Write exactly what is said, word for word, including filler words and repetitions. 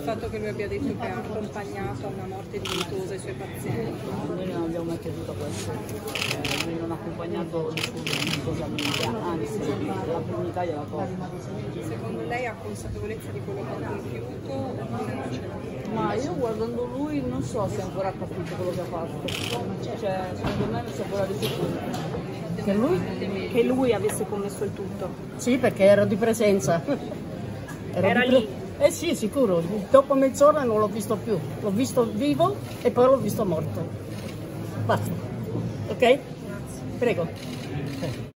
Il fatto che lui abbia detto che ha accompagnato a una morte dignitosa i suoi pazienti. Noi non abbiamo mai creduto a questo, eh, lui non ha accompagnato dignitosamente, anzi la dignità gliela tolta. Secondo lei ha consapevolezza di quello che ha compiuto oppure non ce l'ha? Ma io guardando lui non so se ancora ha capito quello che ha fatto, cioè secondo me non si è ancora reso conto. Che lui? Che lui avesse commesso il tutto. Sì, perché ero di presenza. Ero Era di pre... lì? Eh sì, sicuro. Dopo mezz'ora non l'ho visto più. L'ho visto vivo e poi l'ho visto morto. Basta. Ok? Prego.